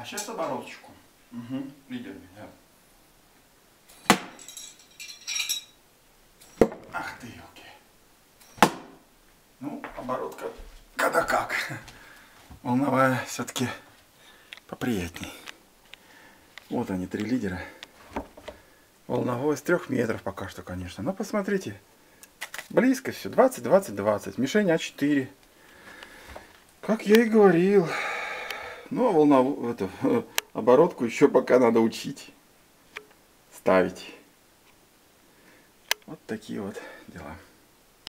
А сейчас обороточку. Угу. Лидерами, да. Ах ты, елки. Ну, оборотка, когда как. Волновая все-таки поприятней. Вот они, 3 лидера. Волновой с 3 метров пока что, конечно. Но посмотрите, близко все. 20, 20, 20. Мишень А4. Как я и говорил. Ну, а эту оборотку еще пока надо учить. Ставить. Вот такие вот дела.